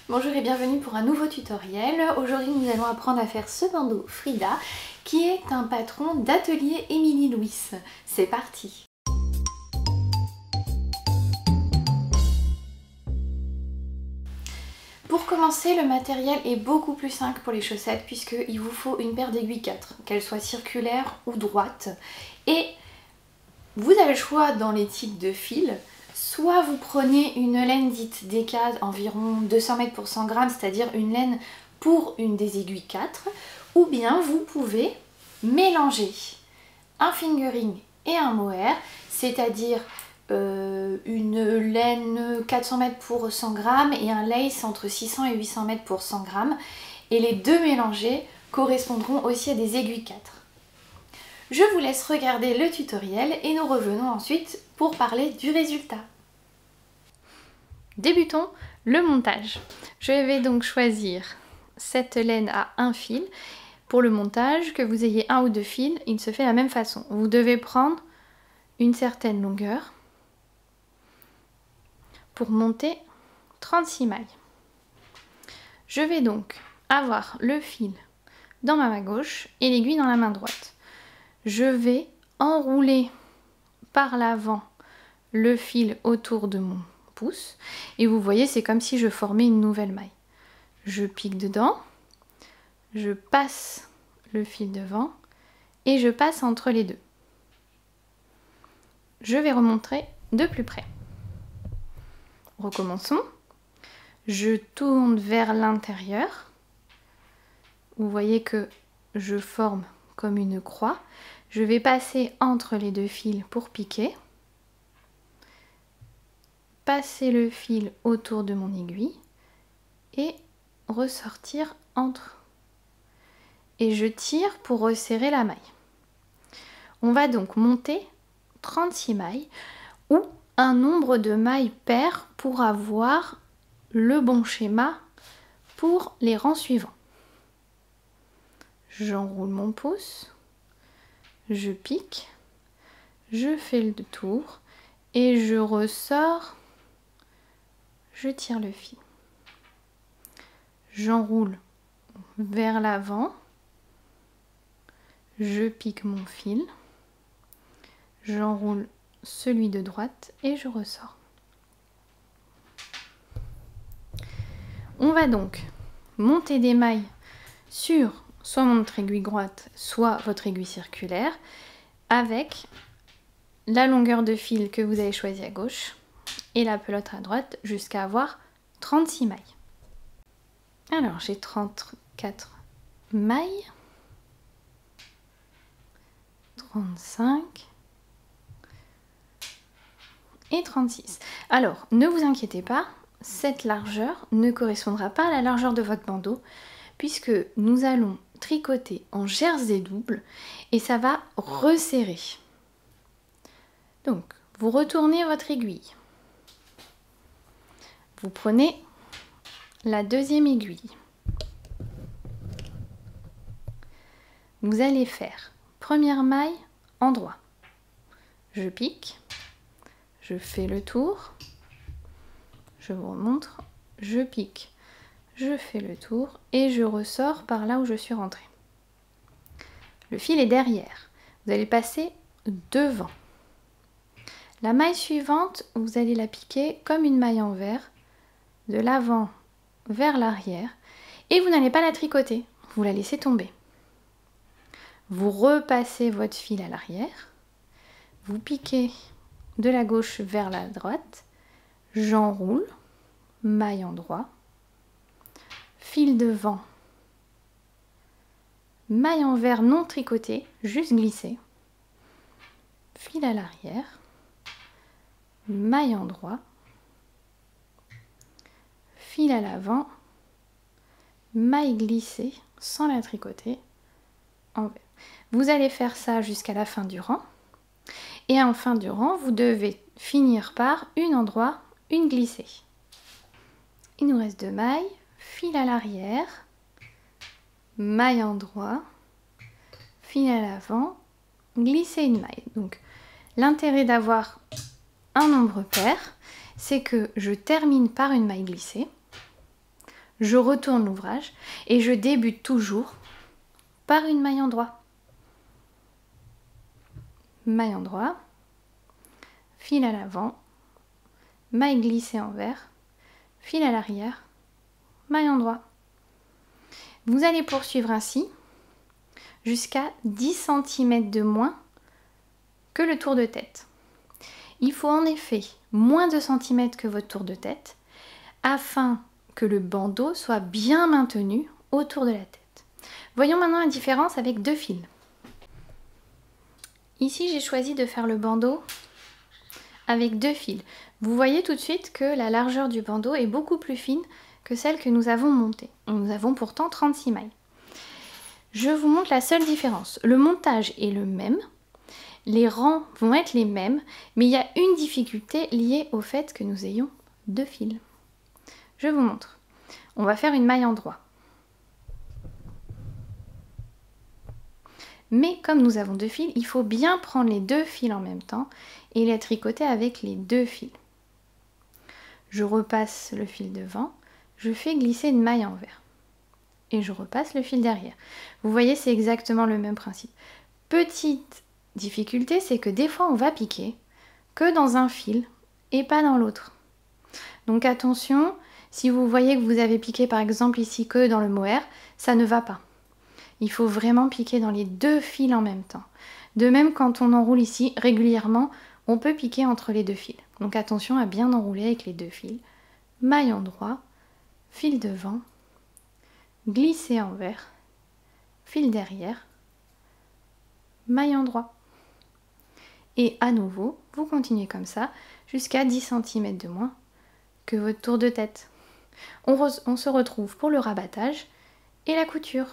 Bonjour et bienvenue pour un nouveau tutoriel. Aujourd'hui nous allons apprendre à faire ce bandeau Frida qui est un patron d'atelier Émilie Louis. C'est parti! Pour commencer, le matériel est beaucoup plus simple pour les chaussettes puisqu'il vous faut une paire d'aiguilles 4, qu'elles soient circulaires ou droites. Et vous avez le choix dans les types de fils. Soit vous prenez une laine dite Decade, environ 200 mètres pour 100 grammes, c'est-à-dire une laine pour une des aiguilles 4, ou bien vous pouvez mélanger un fingering et un mohair, c'est-à-dire une laine 400 mètres pour 100 grammes et un lace entre 600 et 800 mètres pour 100 grammes, et les deux mélangés correspondront aussi à des aiguilles 4. Je vous laisse regarder le tutoriel et nous revenons ensuite pour parler du résultat. Débutons le montage. Je vais donc choisir cette laine à un fil. Pour le montage, que vous ayez un ou deux fils, il se fait de la même façon. Vous devez prendre une certaine longueur pour monter 36 mailles. Je vais donc avoir le fil dans ma main gauche et l'aiguille dans la main droite. Je vais enrouler par l'avant le fil autour de mon pouce et vous voyez, c'est comme si je formais une nouvelle maille. Je pique dedans, je passe le fil devant et je passe entre les deux. Je vais remontrer de plus près. Recommençons. Je tourne vers l'intérieur. Vous voyez que je forme comme une croix. Je vais passer entre les deux fils pour piquer. Passer le fil autour de mon aiguille et ressortir entre. Et je tire pour resserrer la maille. On va donc monter 36 mailles ou un nombre de mailles pair pour avoir le bon schéma pour les rangs suivants. J'enroule mon pouce, je pique, je fais le tour et je ressors. Je tire le fil. J'enroule vers l'avant. Je pique mon fil. J'enroule celui de droite et je ressors. On va donc monter des mailles sur soit votre aiguille droite, soit votre aiguille circulaire, avec la longueur de fil que vous avez choisi à gauche et la pelote à droite jusqu'à avoir 36 mailles. Alors j'ai 34 mailles, 35 et 36. Alors ne vous inquiétez pas, cette largeur ne correspondra pas à la largeur de votre bandeau puisque nous allons tricoter en jersey double et ça va resserrer. Donc vous retournez votre aiguille. Vous prenez la deuxième aiguille. Vous allez faire première maille en droit. Je pique, je fais le tour, je vous remontre, je pique, je fais le tour et je ressors par là où je suis rentrée. Le fil est derrière. Vous allez passer devant. La maille suivante, vous allez la piquer comme une maille envers, de l'avant vers l'arrière, et vous n'allez pas la tricoter, vous la laissez tomber. Vous repassez votre fil à l'arrière, vous piquez de la gauche vers la droite, j'enroule, maille en droit, fil devant, maille envers non tricotée, juste glissée, fil à l'arrière, maille en droit, fil à l'avant, maille glissée sans la tricoter, envers. Vous allez faire ça jusqu'à la fin du rang et en fin du rang vous devez finir par une en droit, une glissée. Il nous reste 2 mailles, fil à l'arrière, maille en droit, fil à l'avant, glisser une maille. Donc l'intérêt d'avoir un nombre pair, c'est que je termine par une maille glissée, je retourne l'ouvrage et je débute toujours par une maille endroit. Maille endroit, fil à l'avant, maille glissée envers, fil à l'arrière, maille endroit. Vous allez poursuivre ainsi jusqu'à 10 cm de moins que le tour de tête. Il faut en effet moins de centimètres que votre tour de tête afin que le bandeau soit bien maintenu autour de la tête. Voyons maintenant la différence avec 2 fils. Ici, j'ai choisi de faire le bandeau avec 2 fils. Vous voyez tout de suite que la largeur du bandeau est beaucoup plus fine que celle que nous avons montée. Nous avons pourtant 36 mailles. Je vous montre la seule différence. Le montage est le même, les rangs vont être les mêmes, mais il y a une difficulté liée au fait que nous ayons 2 fils. Je vous montre. On va faire une maille endroit. Mais comme nous avons 2 fils, il faut bien prendre les 2 fils en même temps et les tricoter avec les 2 fils. Je repasse le fil devant, je fais glisser une maille envers. Et je repasse le fil derrière. Vous voyez, c'est exactement le même principe. Petite difficulté, c'est que des fois on va piquer que dans un fil et pas dans l'autre. Donc attention, si vous voyez que vous avez piqué par exemple ici que dans le mohair, ça ne va pas. Il faut vraiment piquer dans les 2 fils en même temps. De même, quand on enroule ici régulièrement, on peut piquer entre les 2 fils. Donc attention à bien enrouler avec les 2 fils. Maille endroit, fil devant, glisser envers, fil derrière, maille endroit. Et à nouveau, vous continuez comme ça jusqu'à 10 cm de moins que votre tour de tête. On se retrouve pour le rabattage et la couture.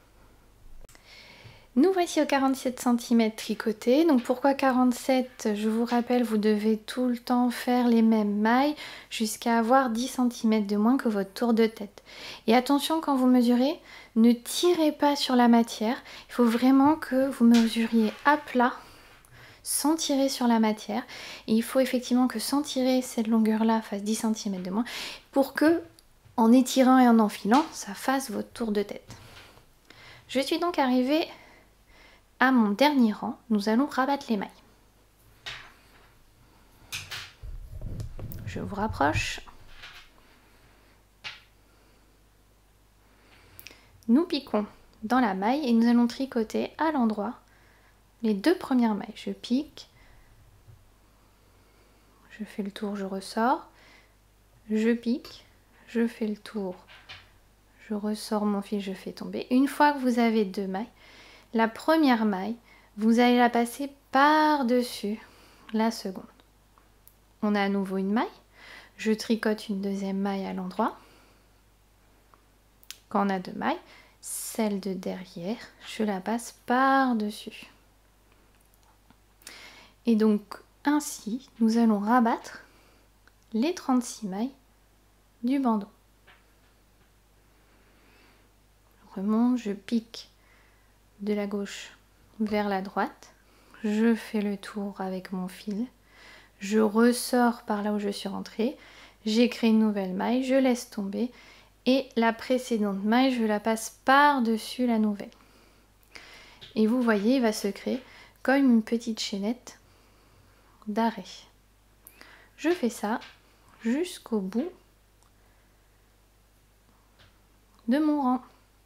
Nous voici au 47 cm tricoté. Donc pourquoi 47? Je vous rappelle, vous devez tout le temps faire les mêmes mailles jusqu'à avoir 10 cm de moins que votre tour de tête. Et attention, quand vous mesurez, ne tirez pas sur la matière. Il faut vraiment que vous mesuriez à plat sans tirer sur la matière. Et il faut effectivement que sans tirer, cette longueur-là fasse 10 cm de moins pour que, en étirant et en enfilant, ça fasse votre tour de tête. Je suis donc arrivée à mon dernier rang. Nous allons rabattre les mailles. Je vous rapproche. Nous piquons dans la maille et nous allons tricoter à l'endroit les 2 premières mailles. Je pique, je fais le tour, je ressors, je pique, je fais le tour, je ressors mon fil, je fais tomber. Une fois que vous avez 2 mailles, la première maille, vous allez la passer par-dessus la seconde. On a à nouveau une maille, je tricote une deuxième maille à l'endroit. Quand on a 2 mailles, celle de derrière, je la passe par-dessus. Et donc ainsi, nous allons rabattre les 36 mailles du bandeau. Je remonte, je pique de la gauche vers la droite, je fais le tour avec mon fil, je ressors par là où je suis rentrée, j'ai créé une nouvelle maille, je laisse tomber et la précédente maille, je la passe par-dessus la nouvelle. Et vous voyez, il va se créer comme une petite chaînette d'arrêt. Je fais ça jusqu'au bout de mon rang.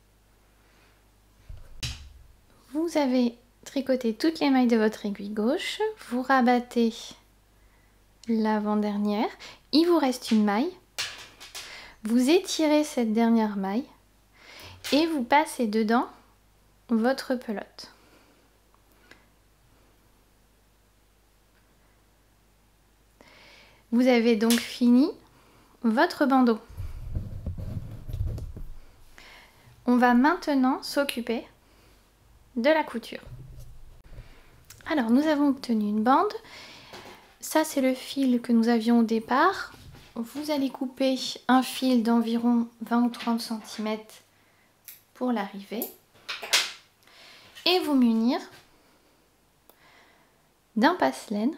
Vous avez tricoté toutes les mailles de votre aiguille gauche, vous rabattez l'avant-dernière, il vous reste une maille, vous étirez cette dernière maille et vous passez dedans votre pelote. Vous avez donc fini votre bandeau. On va maintenant s'occuper de la couture. Alors nous avons obtenu une bande. Ça c'est le fil que nous avions au départ. Vous allez couper un fil d'environ 20 ou 30 cm pour l'arrivée et vous munir d'un passe-laine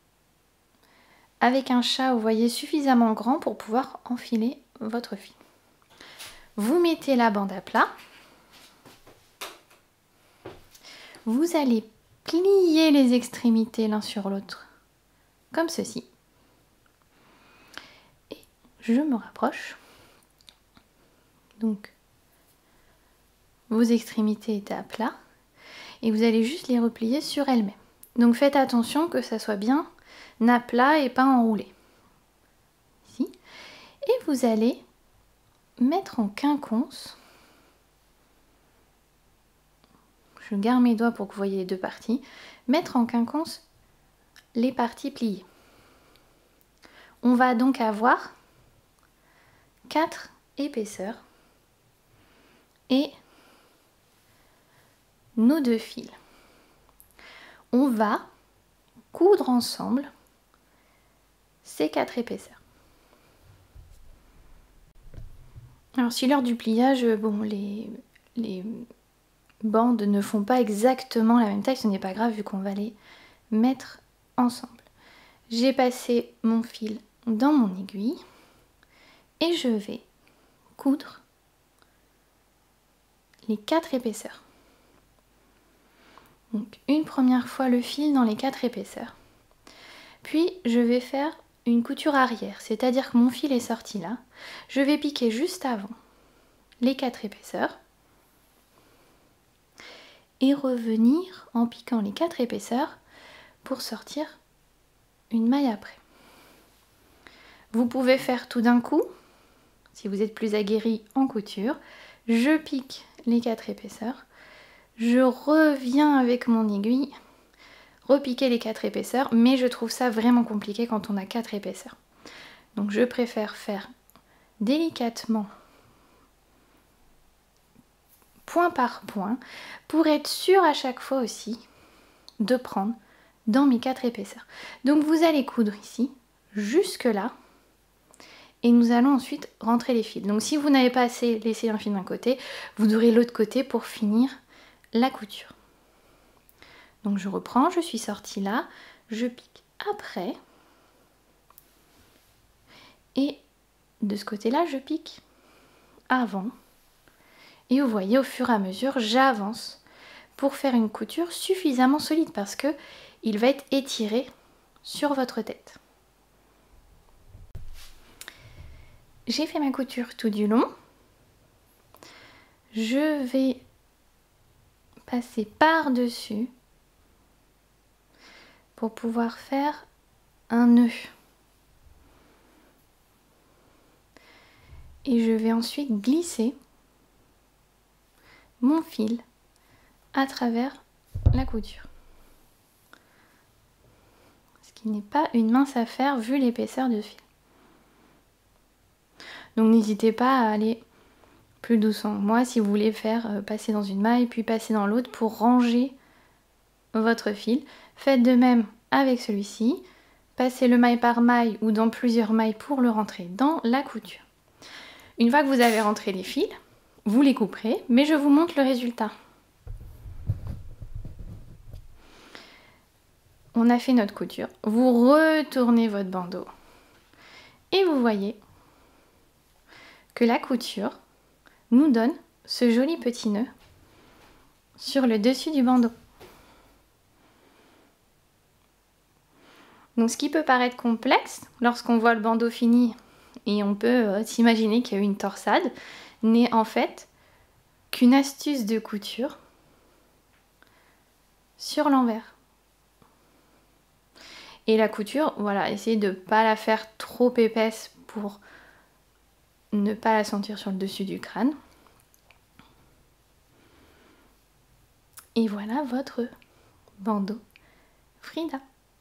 avec un chat, vous voyez, suffisamment grand pour pouvoir enfiler votre fil. Vous mettez la bande à plat. Vous allez plier les extrémités l'un sur l'autre, comme ceci. Et je me rapproche. Donc, vos extrémités étaient à plat. Et vous allez juste les replier sur elles-mêmes. Donc faites attention que ça soit bien à plat et pas enroulé. Ici. Et vous allez mettre en quinconce. Je garde mes doigts pour que vous voyez les deux parties. Mettre en quinconce les parties pliées. On va donc avoir 4 épaisseurs et nos 2 fils. On va coudre ensemble ces 4 épaisseurs. Alors si lors du pliage, bon, les bandes ne font pas exactement la même taille, ce n'est pas grave vu qu'on va les mettre ensemble. J'ai passé mon fil dans mon aiguille et je vais coudre les 4 épaisseurs. Donc une première fois le fil dans les 4 épaisseurs. Puis je vais faire une couture arrière, c'est-à-dire que mon fil est sorti là. Je vais piquer juste avant les 4 épaisseurs et revenir en piquant les 4 épaisseurs pour sortir une maille après. Vous pouvez faire tout d'un coup, si vous êtes plus aguerri en couture. Je pique les 4 épaisseurs, je reviens avec mon aiguille, repiquer les 4 épaisseurs, mais je trouve ça vraiment compliqué quand on a 4 épaisseurs. Donc je préfère faire délicatement, point par point, pour être sûr à chaque fois aussi de prendre dans mes 4 épaisseurs. Donc vous allez coudre ici, jusque là, et nous allons ensuite rentrer les fils. Donc si vous n'avez pas assez laissé un fil d'un côté, vous aurez l'autre côté pour finir la couture. Donc je reprends, je suis sortie là, je pique après, et de ce côté-là, je pique avant. Et vous voyez, au fur et à mesure, j'avance pour faire une couture suffisamment solide parce que il va être étiré sur votre tête. J'ai fait ma couture tout du long. Je vais passer par-dessus pour pouvoir faire un nœud. Et je vais ensuite glisser mon fil à travers la couture. Ce qui n'est pas une mince affaire vu l'épaisseur du fil. Donc n'hésitez pas à aller plus doucement. Moi, si vous voulez faire passer dans une maille puis passer dans l'autre pour ranger votre fil, faites de même avec celui-ci. Passez le maille par maille ou dans plusieurs mailles pour le rentrer dans la couture. Une fois que vous avez rentré les fils, vous les couperez, mais je vous montre le résultat. On a fait notre couture, vous retournez votre bandeau et vous voyez que la couture nous donne ce joli petit nœud sur le dessus du bandeau. Donc ce qui peut paraître complexe lorsqu'on voit le bandeau fini et on peut s'imaginer qu'il y a eu une torsade, n'est en fait qu'une astuce de couture sur l'envers. Et la couture, voilà, essayez de ne pas la faire trop épaisse pour ne pas la sentir sur le dessus du crâne. Et voilà votre bandeau Frida.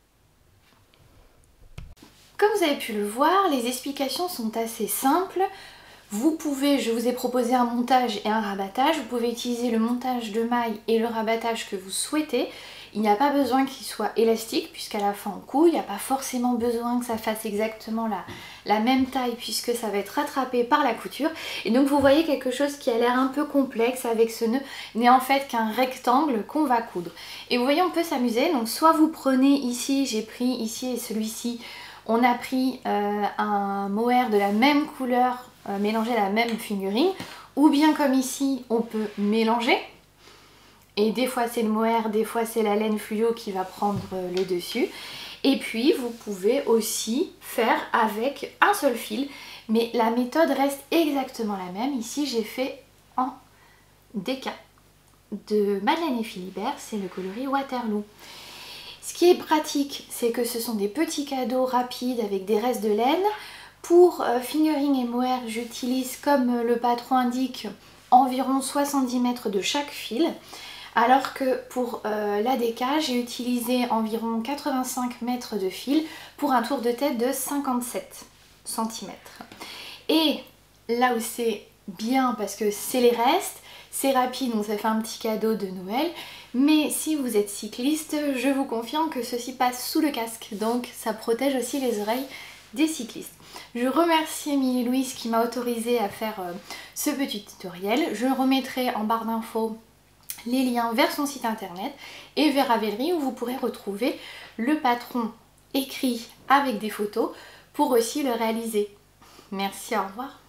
Comme vous avez pu le voir, les explications sont assez simples. Vous pouvez, je vous ai proposé un montage et un rabattage, vous pouvez utiliser le montage de mailles et le rabattage que vous souhaitez. Il n'y a pas besoin qu'il soit élastique puisqu'à la fin on coud, il n'y a pas forcément besoin que ça fasse exactement la même taille puisque ça va être rattrapé par la couture. Et donc vous voyez quelque chose qui a l'air un peu complexe avec ce nœud n'est en fait qu'un rectangle qu'on va coudre. Et vous voyez, on peut s'amuser, donc soit vous prenez ici, j'ai pris ici et celui-ci, on a pris un mohair de la même couleur, mélangé à la même figurine. ou bien comme ici, on peut mélanger. Et des fois c'est le mohair, des fois c'est la laine fluo qui va prendre le dessus. Et puis vous pouvez aussi faire avec un seul fil, mais la méthode reste exactement la même. Ici j'ai fait en DK de Madeleine et Philibert, c'est le coloris Waterloo. Ce qui est pratique, c'est que ce sont des petits cadeaux rapides avec des restes de laine. Pour fingering et mohair, j'utilise, comme le patron indique, environ 70 mètres de chaque fil. Alors que pour l'ADK, j'ai utilisé environ 85 mètres de fil pour un tour de tête de 57 cm. Et là où c'est bien, parce que c'est les restes, c'est rapide, donc ça fait un petit cadeau de Noël. Mais si vous êtes cycliste, je vous confirme que ceci passe sous le casque, donc ça protège aussi les oreilles des cyclistes. Je remercie Émilie Louise qui m'a autorisé à faire ce petit tutoriel. Je remettrai en barre d'infos les liens vers son site internet et vers Ravelry où vous pourrez retrouver le patron écrit avec des photos pour aussi le réaliser. Merci, au revoir.